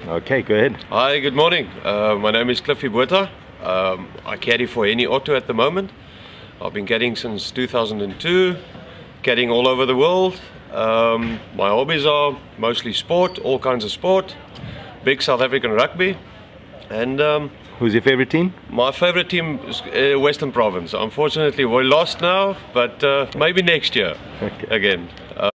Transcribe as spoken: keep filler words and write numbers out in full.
Okay, go ahead. Hi, good morning. Uh, my name is Cliffy Botha. Um, I caddy for Henny Otto at the moment. I've been caddying since two thousand two, caddying all over the world. Um, my hobbies are mostly sport, all kinds of sport, big South African rugby, and um, who's your favorite team? My favorite team is uh, Western Province. Unfortunately, we lost now, but uh, maybe next year okay. again. Uh,